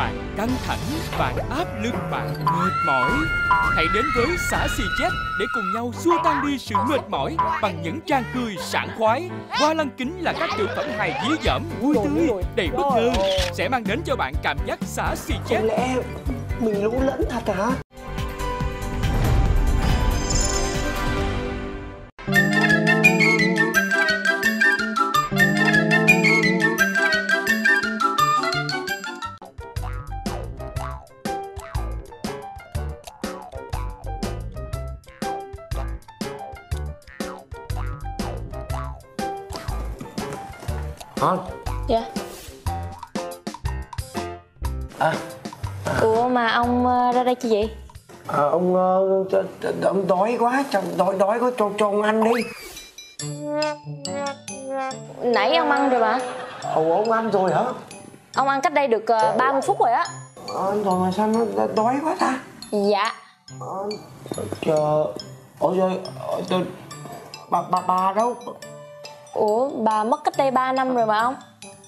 bạn căng thẳng, bạn áp lực, bạn mệt mỏi, hãy đến với xã xì chét để cùng nhau xua tan đi sự mệt mỏi bằng những tràng cười sảng khoái. Hoa lăng kính là các tiểu phẩm hài dí dỏm, vui tươi, đầy bất ngờ sẽ mang đến cho bạn cảm giác xã xì chét. Không lẽ mình lũ lẫn thật hả? Hả? Dạ. Ủa mà ông ra đây chi vậy? Ông đói quá, đói quá, cho ông ăn đi. Nãy ông ăn rồi mà. Ông ăn rồi hả? Ông ăn cách đây được 30 phút rồi á. Ăn rồi mà sao nó đói quá ta? Dạ. Ủa rồi, bà đâu? Ủa bà mất cách đây 3 năm rồi mà ông.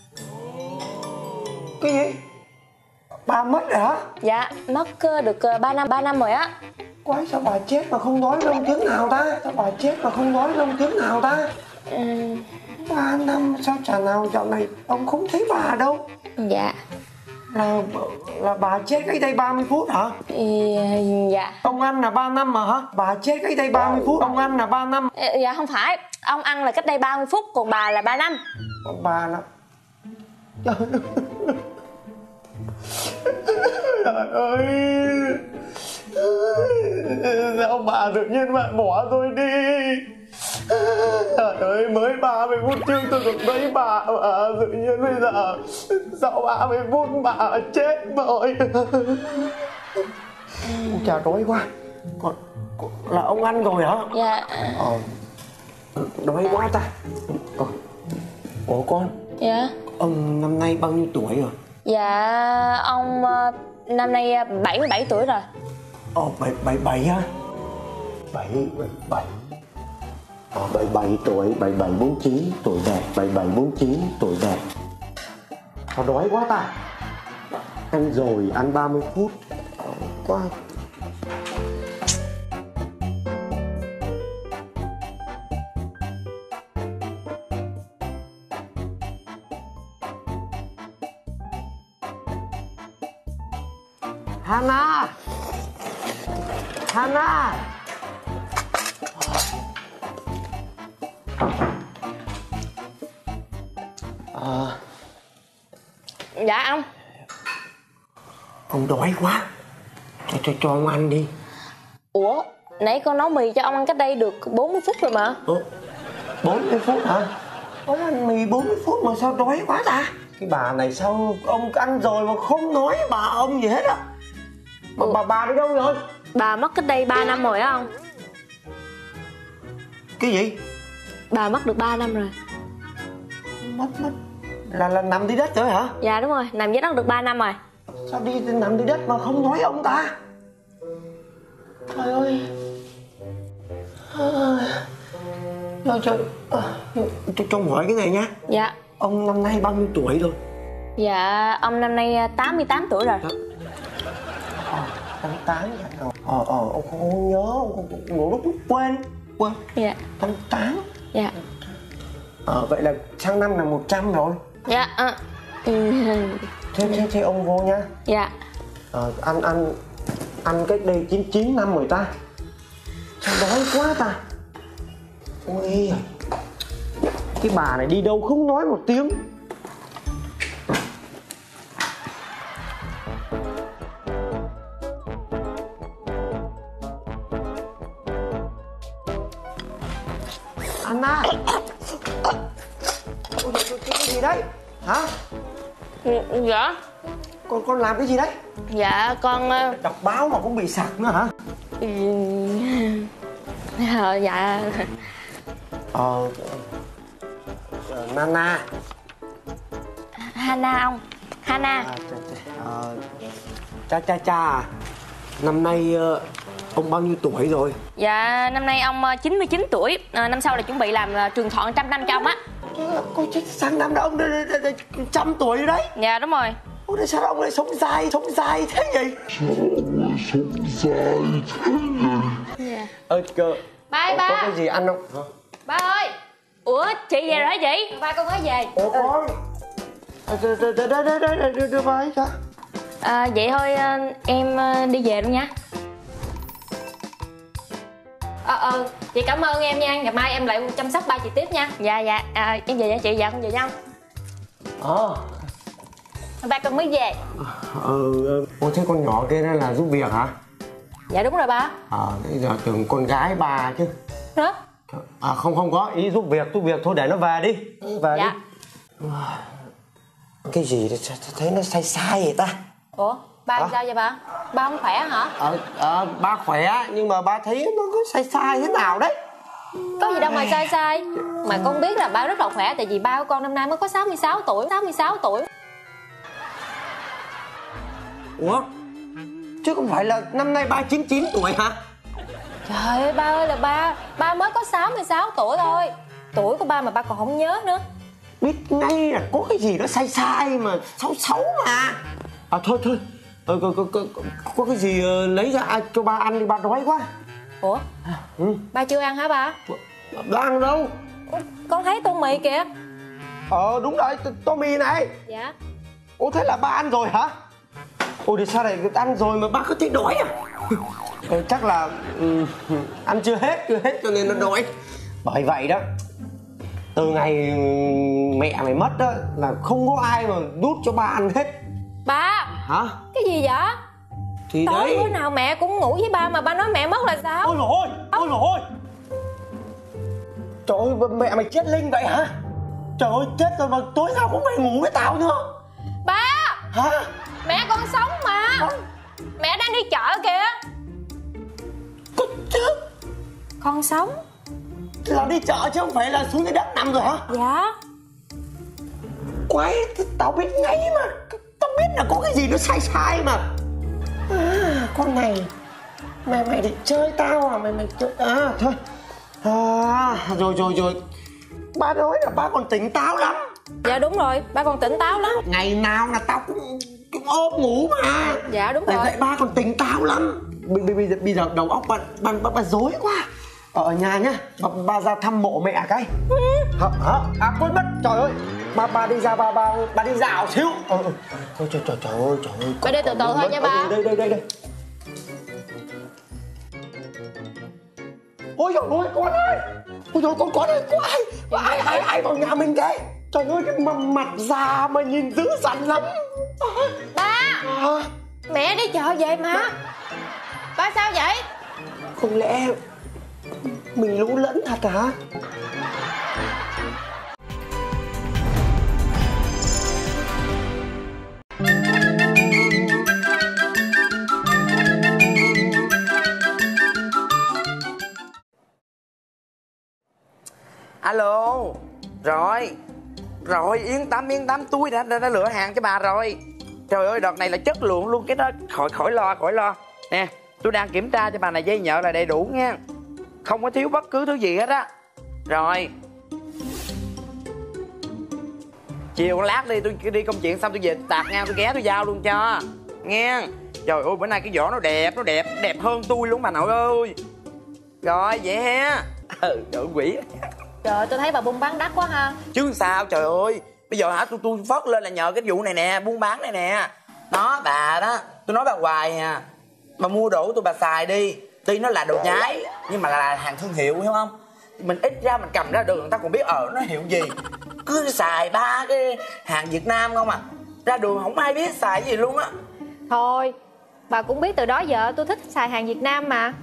Cái gì? Bà mất rồi hả? Dạ, mất được 3 năm rồi á. Quái, sao bà chết mà không nói lông tiếng nào ta? Sao bà chết mà không nói lông tiếng nào ta? 3 năm sao chả nào dạo này ông không thấy bà đâu. Dạ. Là bà chết cách đây 30 phút hả? Dạ. Ông ăn là 3 năm mà hả? Bà chết cách đây 30 phút, ông ăn là 3 năm. Dạ không phải, ông ăn là cách đây 30 phút, còn bà là 3 năm. Còn bà là... Trời ơi, sao bà tự nhiên bạn bỏ tôi đi? Trời ơi, mới 30 phút trước tôi được thấy bà mà tự nhiên bây giờ sau 30 phút bà chết rồi. Chà, đói quá. Còn là ông ăn rồi hả? Dạ. Đói quá ta. Ủa con? Dạ. Ông năm nay bao nhiêu tuổi rồi? Dạ ông năm nay 77 tuổi rồi. 77 hả? 77 tuổi, 7749 tuổi đẹp, 7749 tuổi đẹp. Nó đói quá ta. Ăn rồi, ăn 30 phút. Quá. Hana! Hana! Dạ ông. Ông đói quá. Cho ông ăn đi. Ủa, nãy con nấu mì cho ông ăn cách đây được 40 phút rồi mà. 40 phút hả? Ông ăn mì 40 phút mà sao đói quá ta? Cái bà này sao ông ăn rồi mà không nói bà ông gì hết á. Bà đi đâu rồi? Bà mất cách đây 3 năm rồi á ông. Cái gì? Bà mất được 3 năm rồi. Mất là nằm dưới đất rồi hả? Dạ đúng rồi, nằm dưới đất được 3 năm rồi. Sao nằm dưới đất mà không nói ông ta? Trời ơi. Cho hỏi cái này nha. Dạ. Ông năm nay bao nhiêu tuổi rồi? Dạ ông năm nay 88 tuổi rồi. 88 rồi. Ông không nhớ, ông lúc quên. Dạ. 88. Dạ. Vậy là sang năm là 100 rồi. Dạ. Thế ông vô nha. Dạ. Ăn cách đây 99 năm rồi ta. Sao đói quá ta. Ôi, cái bà này đi đâu không nói một tiếng. Anna. Cái gì đấy? Hả? Dạ. Con làm cái gì đấy? Dạ con đọc báo mà cũng bị sặc nữa hả? Dạ. Nana. Hana ông. Hana. Cha. Năm nay ông bao nhiêu tuổi rồi? Dạ năm nay ông 99 tuổi. Năm sau là chuẩn bị làm trường thọ 100 năm cho ông á. Cô chết sang năm đó ông 100 tuổi rồi đấy. Dạ đúng rồi. Ủa tại sao ông lại sống dai thế nhỉ? Dạ. Ba Ba. có cái gì ăn không? Hả? Ba ơi. Ủa chị về rồi hả chị? Ba con mới về. Ủa con. Đưa ba ấy ra. Vậy thôi em đi về luôn nha. Chị cảm ơn em nha. Ngày mai em lại chăm sóc ba chị tiếp nha. Dạ em về nha chị. Dạ con về nha. Ba con mới về. Ủa thế con nhỏ kia đây là giúp việc hả? Dạ đúng rồi ba. Bây giờ tưởng con gái bà chứ. Hả? Không có ý giúp việc thôi, để nó về đi. Về Dạ. đi. Cái gì đấy, thấy nó sai vậy ta? Ủa ba sao vậy ba? Ba không khỏe hả? Ba khỏe nhưng mà ba thấy nó có sai thế nào đấy. Có gì đâu mà sai. Mà con biết là ba rất là khỏe. Tại vì ba của con năm nay mới có 66 tuổi. Ủa? Chứ không phải là năm nay ba 99 tuổi hả? Trời ơi ba ơi, là ba mới có 66 tuổi thôi. Tuổi của ba mà ba còn không nhớ nữa. Biết ngay là có cái gì nó sai mà xấu mà. Thôi có cái gì lấy ra cho ba ăn đi, ba đói quá. Ủa? Ba chưa ăn hả ba? Ba ăn đâu? Con thấy tô mì kìa. Đúng rồi, tô mì này. Dạ. Ủa thế là ba ăn rồi hả? Ủa thì sao lại ăn rồi mà ba có thấy đói à? Chắc là ăn chưa hết cho nên nó đói. Bởi vậy đó, từ ngày mẹ mày mất đó là không có ai mà đút cho ba ăn hết. Ba. Hả? Cái gì vậy? Thì tối đấy. bữa nào mẹ cũng ngủ với ba mà ba nói mẹ mất là sao? Ôi dồi ôi. Trời ơi, mẹ mày chết linh vậy hả? Trời ơi, chết rồi mà tối nào cũng phải ngủ với tao nữa. Ba. Hả? Mẹ con sống mà. Mẹ đang đi chợ kìa. Có chứ. Con sống. Là đi chợ chứ không phải là xuống dưới đất nằm rồi hả? Dạ. Quái, tao biết ngay mà. Tao biết là có cái gì nó sai mà. Con này mày định chơi tao à? Mày chơi thôi. Rồi. Ba nói là ba còn tỉnh táo lắm. Dạ đúng rồi, ba còn tỉnh táo lắm. Ngày nào là tao cũng ôm ngủ mà. Dạ đúng rồi. Vậy ba còn tỉnh táo lắm. Bây giờ đầu óc ba rối quá. Ở nhà nhá, ba ra thăm mộ mẹ cái. Hả? Quên mất. Trời ơi, ba đi ra ba đi dạo xíu. Thôi trời ơi. Ba đi từ từ thôi nha ba. Đây. Ôi trời ơi, con ơi. Ôi trời ơi, con ơi, có ai vào nhà mình thế? Trời ơi, cái mặt già mà nhìn dữ dằn lắm. Ba. Mẹ đi chợ về mà. Ba sao vậy? Không lẽ mình lũ lẫn thật hả? Alo. Rồi yên tâm tôi đã lựa hàng cho bà rồi. Trời ơi đợt này là chất lượng luôn, cái đó khỏi lo nè. Tôi đang kiểm tra cho bà này dây nhợ là đầy đủ nha, không có thiếu bất cứ thứ gì hết á. Rồi chiều lát đi, tôi đi công chuyện xong tôi về tạt ngang tôi ghé tôi giao luôn cho nghe. Trời ơi bữa nay cái vỏ nó đẹp hơn tôi luôn bà nội ơi. Rồi vậy ha. Trời quỷ. Trời ơi, tôi thấy bà buôn bán đắt quá ha. Chứ sao trời ơi. Bây giờ hả tôi phớt lên là nhờ cái vụ này nè, buôn bán này nè. Đó bà đó, tôi nói bà hoài à. Bà mua đồ của tôi bà xài đi. Tuy nó là đồ nhái nhưng mà là hàng thương hiệu hiểu không? Mình ít ra mình cầm ra đường người ta còn biết nó hiệu gì. Cứ xài ba cái hàng Việt Nam không à. Ra đường không ai biết xài cái gì luôn á. Thôi bà cũng biết từ đó giờ tôi thích xài hàng Việt Nam mà.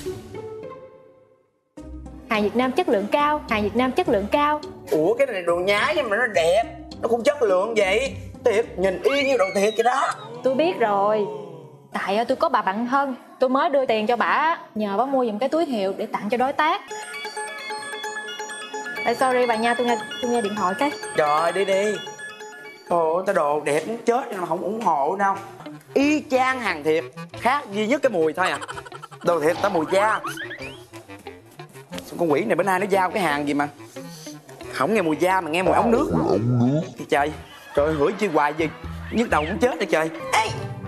Hàng Việt Nam chất lượng cao. Ủa cái này đồ nhái nhưng mà nó đẹp, nó cũng chất lượng vậy. Thiệt, nhìn y như đồ thiệt vậy đó. Tôi biết rồi. Tại tôi có bà bạn thân, tôi mới đưa tiền cho bà, nhờ bà mua giùm cái túi hiệu để tặng cho đối tác. Sorry bà nha, tôi nghe điện thoại cái. Trời đi. Ồ, cái đồ đẹp muốn chết nhưng mà không ủng hộ đâu. Y chang hàng thiệt, khác duy nhất cái mùi thôi à. Đồ thiệt ta mùi da. Con quỷ này bữa nay nó giao cái hàng gì mà không nghe mùi da mà nghe mùi ống nước. Thì trời. Trời ơi, hửi chi hoài gì, nhức đầu muốn chết rồi trời. Ê.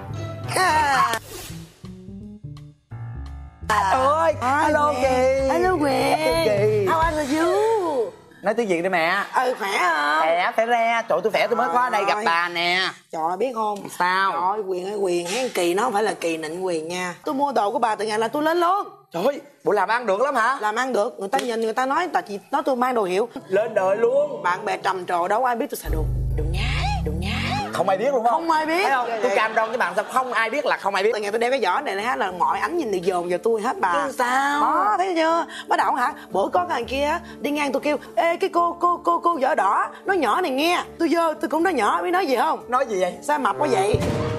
Ơi, hello Kỳ. Hello Quyền. Kỳ. How are you? Nói tiếng Việt đi mẹ. Khỏe không? Khỏe, phải ra. Trời tôi khỏe, tôi mới có ở đây gặp bà nè. Trời ơi, biết không? Sao? Trời ơi, Quyền ơi Quyền, cái Kỳ nó không phải là Kỳ nịnh Quyền nha. Tôi mua đồ của bà từ ngày là tôi lên luôn. Trời ơi, bộ làm ăn được lắm hả? Làm ăn được, người ta nhìn người ta nói tại chị nói tôi mang đồ hiệu. Lên đời luôn. Bạn bè trầm trồ đâu ai biết tôi xài đồ. Đồ nhái, đồ nhái. Không ai biết luôn không? Không ai biết. Thấy không? Tôi cam đoan với bạn sao không ai biết là không ai biết. Từ ngày tôi đeo cái giỏ này hết là mọi ánh nhìn đều dồn vào tôi hết bà. Chứ sao? Đó, thấy chưa? Bắt đầu hả? Bữa có cái thằng kia đi ngang tôi kêu: ê cái cô giỏ đỏ nó nhỏ này nghe. Tôi vô tôi cũng nói nhỏ, biết nói gì không? Nói gì vậy? Sao mập quá vậy?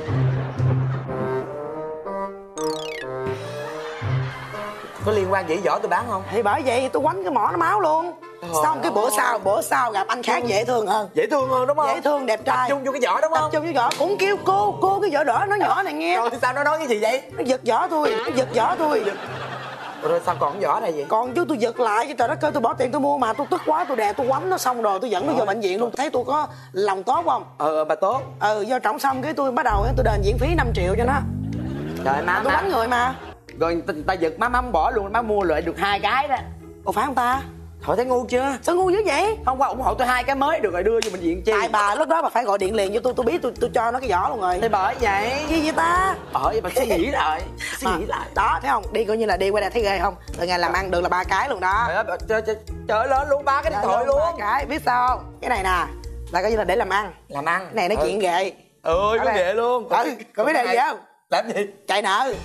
Có liên quan gì vỏ tôi bán không? Thì bởi vậy tôi quánh cái mỏ nó máu luôn. Xong cái bữa sau gặp anh khác dễ thương hơn. Dễ thương hơn đúng không? Dễ thương đẹp trai. Tập trung vô cái vỏ đúng không? Tập trung vô vỏ cũng kêu cô cái vỏ đỏ nó nhỏ này nghe. Rồi thì sao nó nói cái gì vậy? Nó giật vỏ tôi, nó giật vỏ tôi. Rồi sao còn cái vỏ này vậy? Còn chứ tôi giật lại cho trời đất ơi, tôi bỏ tiền tôi mua mà tôi tức quá tôi đè tôi quánh nó xong rồi tôi dẫn nó vô bệnh viện luôn. Thấy tôi có lòng tốt không? Bà tốt. Vô trọng xong cái tôi bắt đầu tôi đền viện phí 5 triệu cho nó. Trời má Tôi quánh người mà. Rồi ta giật má không bỏ luôn, má mua lại được 2 cái đó. Ủa phải không ta? Thôi thấy ngu chưa? Sao ngu dữ vậy? Hôm qua ủng hộ tôi 2 cái mới được rồi đưa vô bệnh viện chi. Tại bà lúc đó bà phải gọi điện liền cho tôi biết tôi cho nó cái vỏ luôn rồi. Thì bởi vậy. Gì vậy ta? Bởi bà suy nghĩ lại. Suy nghĩ lại. Đó thấy không? Đi coi như là đi qua đây thấy ghê không? Từ ngày làm ăn được là 3 cái luôn đó. Trời ơi lên luôn 3 cái điện thoại luôn. 3 cái biết sao không? Cái này nè là coi như là để làm ăn. Làm ăn. Cái này nói chuyện ghệ. Ơi có ghệ luôn. Còn cái này gì không? Làm gì? Chạy nợ.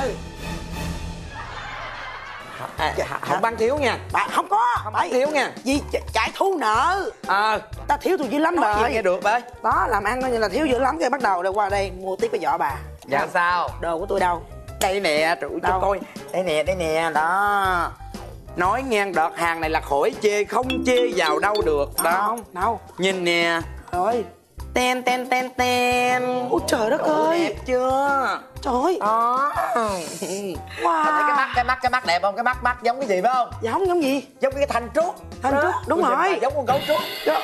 Không bán thiếu nha. Bà không có. Không bán thiếu nha. Gì chạy thu nợ. Ta thiếu tôi dữ lắm bà ơi. Nghe được bà ơi. Đó làm ăn coi như là thiếu dữ lắm. Cái bắt đầu rồi qua đây mua tiếp cái vỏ bà. Dạ sao? Đồ của tôi đâu? Đây nè, trụ cho coi. Đây nè, đó. Nói ngang đợt hàng này là khỏi chê, không chê vào đâu được. Đó. Đâu? Nhìn nè. Rồi. Ten. Ôi trời đất ơi. Đẹp chưa? Trời ơi. Đó. Wow. Thấy cái mắt đẹp không? Cái mắt giống cái gì phải không? Giống gì? Giống cái thanh trúc. Thanh trúc, đúng rồi. Giống con gấu trúc. Đó.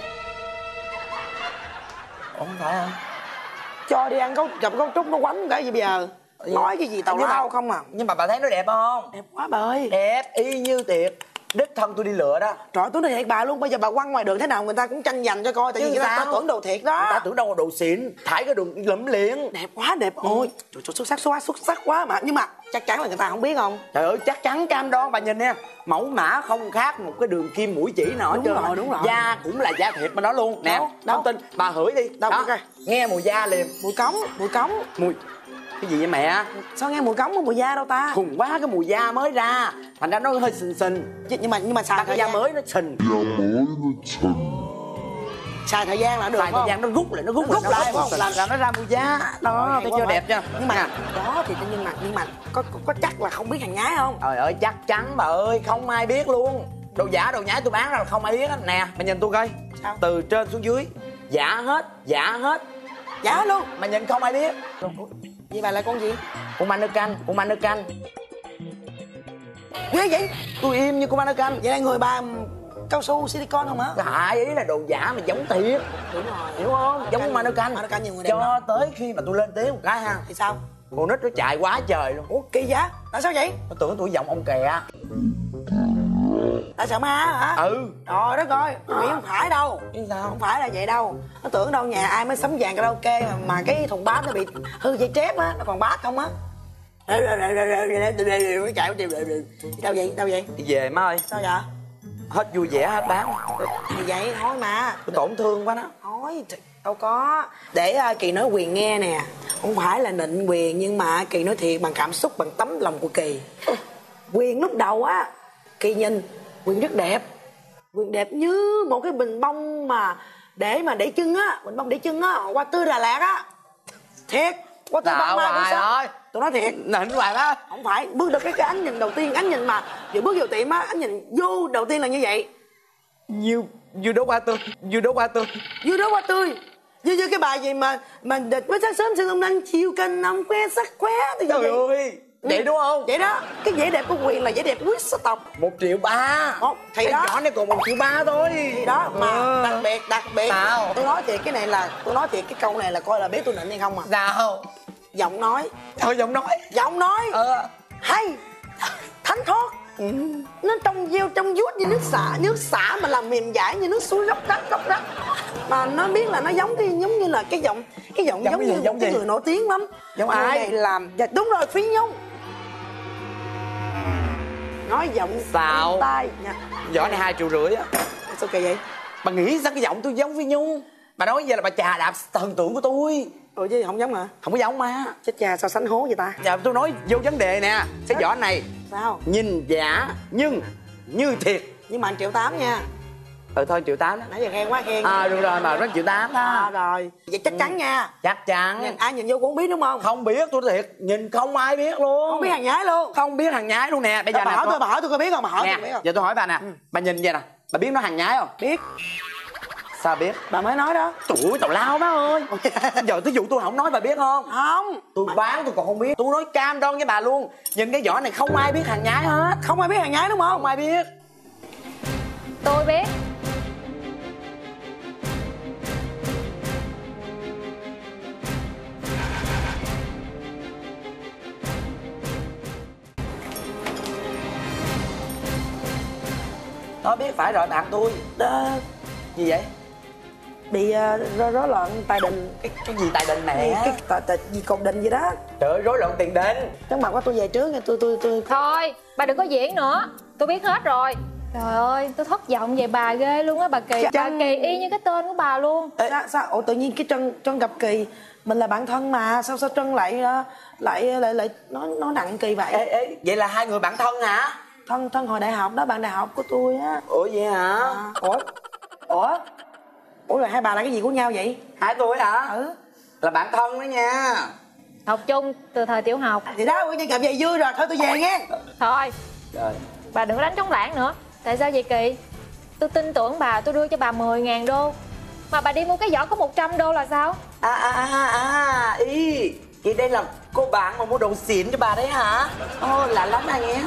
Ủa không phải hả? Cho đi ăn gặp gấu trúc nó quánh cái gì bây giờ? Nói cái gì tào lao không à? Nhưng mà bà thấy nó đẹp không? Đẹp quá bà ơi. Đẹp y như tiệt. Đích thân tôi đi lựa đó. Trời tôi nói thiệt bà luôn. Bây giờ bà quăng ngoài đường thế nào người ta cũng tranh giành cho coi. Tại vì người ta tưởng đồ thiệt đó. Người ta tưởng đâu là đồ xịn. Thải cái đường lẫm liệng. Đẹp quá đẹp. Ôi trời xuất sắc quá mà. Nhưng mà chắc chắn là người ta không biết không? Trời ơi chắc chắn cam đoan bà nhìn nè. Mẫu mã không khác một cái đường kim mũi chỉ nào hết trơn. Đúng rồi. Da cũng là da thiệt mà đó luôn. Nè không tin bà hửi đi. Đâu đó. Nghe mùi da liền. Mùi cống. Mùi cái gì vậy mẹ? Sao nghe mùi cống có mùi da đâu ta? Khùng quá, cái mùi da mới ra thành ra nó hơi xình. Nhưng mà xài cái da mới nó xình. Xài thời gian là được. Xài thời gian nó rút lại làm ra nó ra mùi da đó. Thấy chưa đẹp chưa? Nhưng mà đó thì nhưng mà có chắc là không biết hàng nhái không? Trời ơi chắc chắn bà ơi, không ai biết luôn. Đồ giả đồ nhái tôi bán ra là không ai biết á. Nè mày nhìn tôi coi. Sao? Từ trên xuống dưới giả hết. Giả luôn. Mày nhìn không ai biết. Vậy bà là con gì? Con mannequin. Ghê vậy? Tôi im như con mannequin. Vậy là người bà cao su silicon không hả? Hại ý là đồ giả mà giống thiệt. Đúng rồi. Hiểu không? Giống mannequin nhiều người đẹp cho đó. tới khi mà tôi lên tiếng một cái ha Thì sao? con nít nó chạy quá trời luôn. Ủa kỳ vậy? Tại sao vậy? Nó tưởng tôi giọng ông kè. Tại sợ ma hả? Trời đất ơi, tôi nghĩ không phải đâu. Chứ sao? Không phải là vậy đâu. Nó tưởng đâu nhà ai mới sắm vàng karaoke mà cái thùng bát nó bị hư dây trép á, nó còn bát không á. Nó chạy đâu vậy? Đi về má ơi. Sao vậy? Hết vui vẻ hết bán. Thì vậy thôi mà. Tôi tổn thương quá đó. Thôi đâu có. Để Kỳ nói Quyền nghe nè. Không phải là nịnh Quyền nhưng mà Kỳ nói thiệt bằng cảm xúc, bằng tấm lòng của Kỳ. Quyền lúc đầu á Kỳ nhìn Quyền rất đẹp. Quyền đẹp như một cái bình bông mà để chân á, bình bông để chân á, hoa tươi Đà Lạt á. Thiệt, hoa tươi bông mai cũng sao. Tôi nói thiệt. Nịnh hoài đó. Không phải, bước được cái ánh nhìn đầu tiên, ánh nhìn mà vừa bước vào tiệm á, ánh nhìn vô đầu tiên là như vậy. Như đốt hoa tươi. Như đốt hoa tươi. Như cái bài gì mà địch với sáng sớm sương ông nắng chiều cành nồng que sắc khóe. Trời ơi. Vậy đúng không? Vậy đó, cái vẻ đẹp của Quyền là vẻ đẹp quý sắc tộc. 1,3 triệu. Thì cái đó. nhỏ này còn 1,3 triệu thôi. Thì đó mà đặc biệt Sao? tôi nói thiệt cái câu này là coi là biết tôi nịnh hay không à. Sao? Giọng nói Giọng nói. hay thánh thót. Nó trong veo trong vuốt như nước xả mà làm mềm dãi như nước suối róc rách mà nó biết là nó giống như là cái giọng giống như một cái người nổi tiếng lắm. Giống Người ai? này làm đúng rồi, Phi Nhung. Nói giọng Sao? tai nha. Vỏ này 2,5 triệu á. Sao kỳ vậy? Bà nghĩ sao cái giọng tôi giống Phi Nhung? Bà nói vậy là bà chà đạp thần tượng của tôi. Ủa chứ không giống hả? Không có giống mà. Chết cha, sao sánh hố vậy ta? Dạ tôi nói vô vấn đề nè. Cái vỏ này Sao? nhìn giả nhưng như thiệt. Nhưng mà 1,8 triệu nha. Thôi 1,8 triệu đó. Nãy giờ khen quá khen. Được rồi mà nó 1,8 triệu đó. Rồi. Vậy chắc chắn nha. Chắc chắn. Ai nhìn vô cũng không biết đúng không? Không biết, tôi thiệt. Nhìn không ai biết luôn. Không biết hàng nhái luôn. Không biết hàng nhái luôn nè. Bây giờ bà nè, hỏi tôi có biết không? Bà hỏi tôi có biết nè, không? giờ tôi hỏi bà nè. Bà nhìn vậy nè, bà biết nó hàng nhái không? Biết. Sao biết? Bà mới nói đó. Trời ơi, tào lao má ơi. Giờ thí dụ tôi không nói bà biết không? Không. Tôi bán tôi còn không biết. Tôi nói cam đoan với bà luôn. Nhìn cái vỏ này không ai biết hàng nhái hết. Không ai biết hàng nhái đúng không? Không ai biết. Tôi biết. Nó biết phải rồi bạn tôi. Đó, Gì vậy? bị rối loạn tài đình. Cái gì tài đình nè? Cái gì cột đình gì đó. Trời ơi, rối loạn tiền đình. Chắc mặt quá tôi về trước nha. Tôi Thôi bà đừng có diễn nữa, tôi biết hết rồi. Trời ơi, tôi thất vọng về bà ghê luôn á bà Kỳ. Bà Kỳ y như cái tên của bà luôn. sao ủa tự nhiên cái Trân gặp Kỳ, mình là bạn thân mà sao Trân lại nó nặng Kỳ vậy? Ê, vậy là hai người bạn thân hả? Thân hồi đại học đó, bạn đại học của tôi á. Ủa vậy hả? Ủa rồi hai bà là cái gì của nhau vậy? Hai tôi hả? Ừ. Là bạn thân đó nha. Học chung từ thời tiểu học. Thì đó, bây giờ gặp về vui rồi, thôi tôi về nghe. Thôi Trời. bà đừng có đánh trống lảng nữa. Tại sao vậy Kỳ? Tôi tin tưởng bà, tôi đưa cho bà 10.000 đô mà bà đi mua cái giỏ có 100 đô là sao? Ý vậy đây là cô bạn mà mua đồ xịn cho bà đấy hả? Lạ lắm à nghe.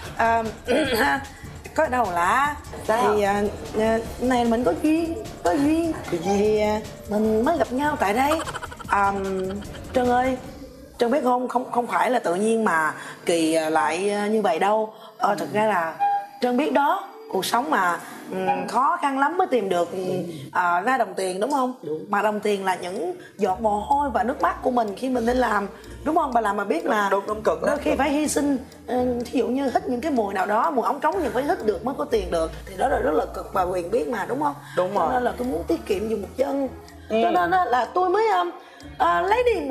Có đâu lạ. Sao? Thì này mình có duyên thì mình mới gặp nhau tại đây. Trân ơi, Trân biết không phải là tự nhiên mà Kỳ lại như vậy đâu. Thực ra là Trân biết đó, cuộc sống mà khó khăn lắm mới tìm được ra đồng tiền đúng không? Đúng. Mà đồng tiền là những giọt mồ hôi và nước mắt của mình khi mình đi làm, đúng không? Bà làm mà biết là đúng cực đó. Đôi khi phải hy sinh, thí dụ như hít những cái mùi nào đó, mùi ống trống nhưng phải hít được mới có tiền được, thì đó là rất là cực, bà Quyền biết mà đúng không? Đúng rồi. Cho nên là tôi muốn tiết kiệm dùng một chân, cho nên là tôi mới lấy đi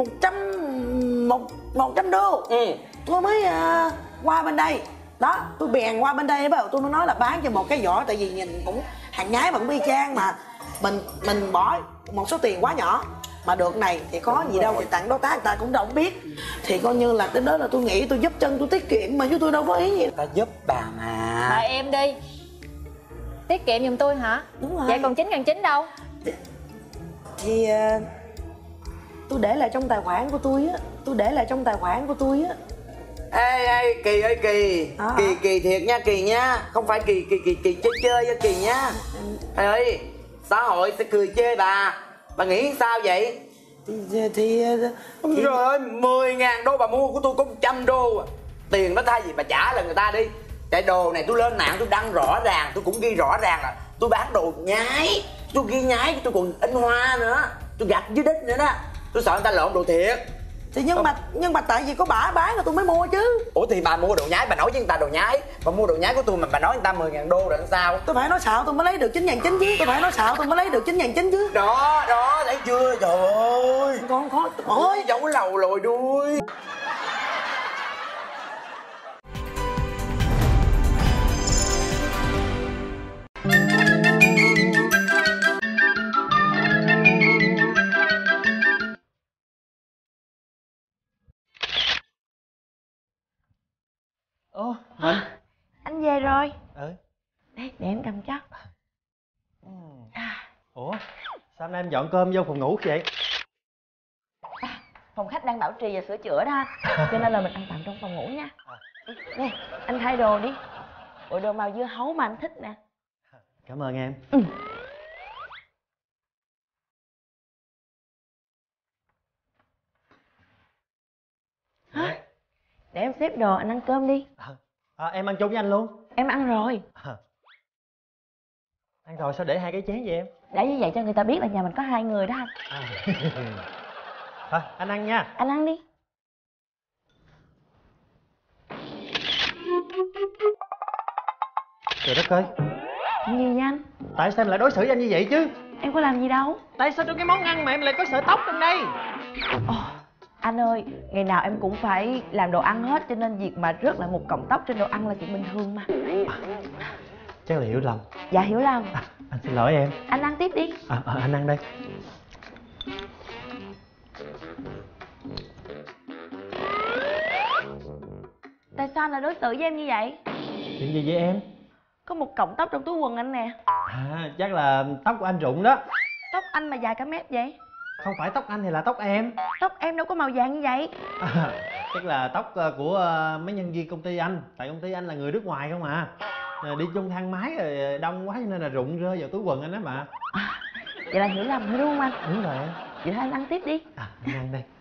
100 đô. Tôi mới qua bên đây đó, tôi bèn qua bên đây, bắt đầu tôi mới nói là bán cho một cái vỏ, tại vì nhìn cũng hàng nhái vẫn y chang mà mình bỏ một số tiền quá nhỏ mà được này thì có gì đâu thì tặng đối tác, người ta cũng đâu biết, thì coi như là đến đó là tôi nghĩ tôi giúp chân tôi tiết kiệm mà chứ tôi đâu có ý gì. Ta giúp bà mà. Bà em đi. Tiết kiệm giùm tôi hả? Đúng rồi. Vậy còn 9.900 đâu? Thì tôi để lại trong tài khoản của tôi á. Ê Kỳ ơi Kỳ. Kỳ thiệt nha Kỳ nha, không phải Kỳ chơi cho Kỳ nha. Ê, xã hội sẽ cười chê bà nghĩ sao vậy? Thì Trời ơi, 10.000 đô bà mua của tôi có 100 đô à. Tiền đó thay vì bà trả lại người ta đi. Cái đồ này tôi lên mạng tôi đăng rõ ràng, tôi cũng ghi rõ ràng là tôi bán đồ nhái. Tôi ghi nhái, tôi còn in hoa nữa, tôi gạch dưới đít nữa đó. Tôi sợ người ta lộn đồ thiệt. Thì nhưng mà tại vì có bả bán là tôi mới mua chứ. Ủa thì bà mua đồ nhái, bà nói với người ta đồ nhái. Bà mua đồ nhái của tôi mà bà nói người ta 10.000 đô rồi làm sao? Tôi phải nói xạo tôi mới lấy được 9.900 chứ. Đó, thấy chưa? Trời ơi. Con khó Ôi, dấu lầu lồi đuôi. Ồ, mình. Anh về rồi. Đây, để em cầm cho. Ủa, sao hôm nay em dọn cơm vô phòng ngủ vậy? phòng khách đang bảo trì và sửa chữa đó anh. Cho nên là mình ăn tạm trong phòng ngủ nha. Nè, anh thay đồ đi. Bộ đồ màu dưa hấu mà anh thích nè. Cảm ơn em. Hả? Để em xếp đồ, anh ăn cơm đi. Em ăn chung với anh luôn. Em ăn rồi. Ăn rồi sao để 2 cái chén vậy em? Để như vậy cho người ta biết là nhà mình có 2 người đó anh. Thôi anh ăn nha. Anh ăn đi. Trời đất ơi, Chuyện gì vậy anh? tại sao em lại đối xử với anh như vậy chứ? Em có làm gì đâu. Tại sao trong cái món ăn mà em lại có sợi tóc trong đây? Anh ơi, ngày nào em cũng phải làm đồ ăn hết, cho nên việc mà rớt lại một cọng tóc trên đồ ăn là chuyện bình thường mà. Chắc là hiểu lầm. Dạ hiểu lầm. Anh xin lỗi em. Anh ăn tiếp đi. Anh ăn đây. Tại sao anh lại đối xử với em như vậy? Chuyện gì vậy em? Có một cọng tóc trong túi quần anh nè. Chắc là tóc của anh rụng đó. Tóc anh mà dài cả mét vậy? Không phải tóc anh thì là tóc em. Tóc em đâu có màu vàng như vậy. Chắc là tóc của mấy nhân viên công ty anh. Tại công ty anh là người nước ngoài không à. Đi chung thang máy rồi đông quá cho nên là rụng rơi vào túi quần anh đó mà. Vậy là hiểu lầm thôi đúng không anh? Đúng rồi em. Vậy thôi anh ăn tiếp đi. Anh ăn đây.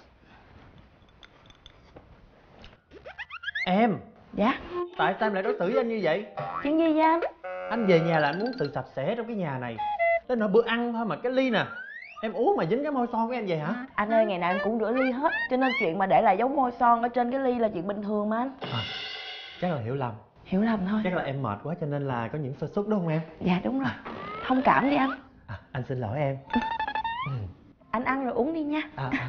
Em. Dạ. Tại sao em lại đối xử với anh như vậy? Chuyện gì vậy anh? Anh về nhà là anh muốn sự sạch sẽ trong cái nhà này. Tới nỗi bữa ăn thôi mà cái ly nè em uống mà dính cái môi son của em vậy hả? Anh ơi, ngày nào em cũng rửa ly hết, cho nên chuyện mà để lại dấu môi son ở trên cái ly là chuyện bình thường mà anh. Chắc là hiểu lầm. Hiểu lầm thôi. Chắc là em mệt quá cho nên là có những sơ suất đúng không em? Dạ đúng rồi. Thông cảm đi anh. Anh xin lỗi em. Anh ăn rồi uống đi nha.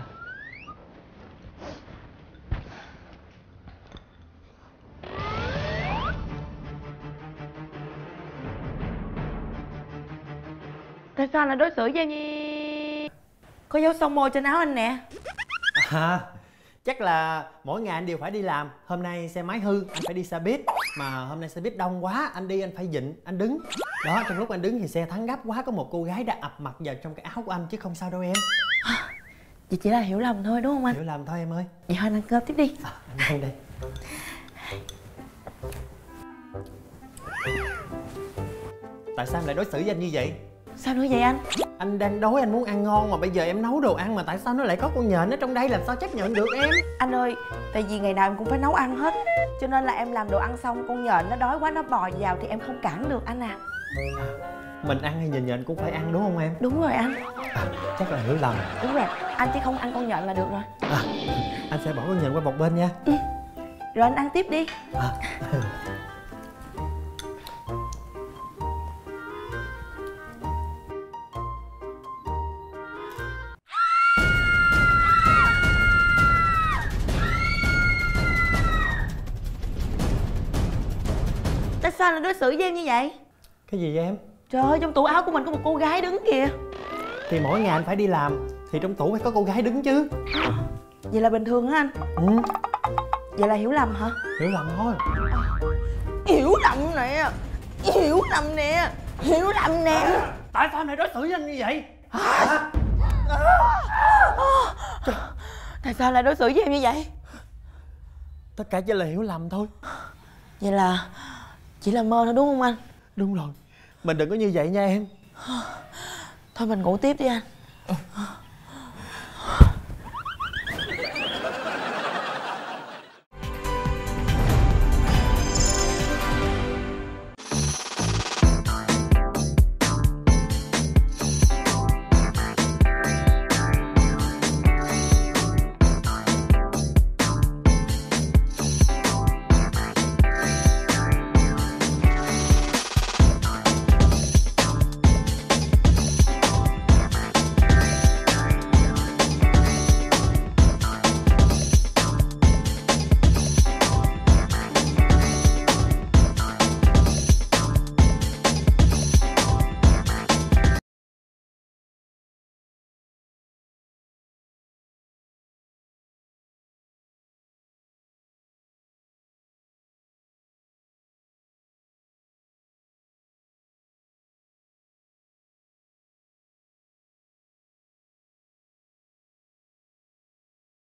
Tại sao anh lại đối xử với em như... Có dấu son môi trên áo anh nè. Chắc là mỗi ngày anh đều phải đi làm. Hôm nay xe máy hư, anh phải đi xe buýt. Mà hôm nay xe buýt đông quá, anh đi anh phải dịnh, anh đứng. Đó, trong lúc anh đứng thì xe thắng gấp quá, có một cô gái đã ập mặt vào trong cái áo của anh chứ không sao đâu em. Vậy chỉ là hiểu lầm thôi đúng không anh? Hiểu lầm thôi em ơi. Vậy thôi anh ăn cơm tiếp đi. Anh ăn đây. Tại sao em lại đối xử với anh như vậy? Sao nữa vậy anh? Anh đang đói, anh muốn ăn ngon mà bây giờ em nấu đồ ăn mà tại sao nó lại có con nhện ở trong đây, làm sao chấp nhận được em? Anh ơi, tại vì ngày nào em cũng phải nấu ăn hết, cho nên là em làm đồ ăn xong con nhện nó đói quá nó bò vào thì em không cản được anh à. Mình ăn hay nhện cũng phải ăn đúng không em? Đúng rồi anh. Chắc là hiểu lầm. Đúng rồi, anh chỉ không ăn con nhện là được rồi. Anh sẽ bỏ con nhện qua một bên nha. Rồi anh ăn tiếp đi. Tại sao lại đối xử với em như vậy? Cái gì vậy em? Trời ơi, trong tủ áo của mình có một cô gái đứng kìa. Thì mỗi ngày anh phải đi làm thì trong tủ phải có cô gái đứng chứ. Vậy là bình thường hả anh? Vậy là hiểu lầm hả? Hiểu lầm thôi. Hiểu lầm nè. Hiểu lầm nè. Hiểu lầm nè. Tại sao mày đối xử với anh như vậy? Tại sao lại đối xử với em như vậy? Tất cả chỉ là hiểu lầm thôi. Vậy là chỉ là mơ thôi đúng không anh? Đúng rồi. Mình đừng có như vậy nha em. Thôi mình ngủ tiếp đi anh.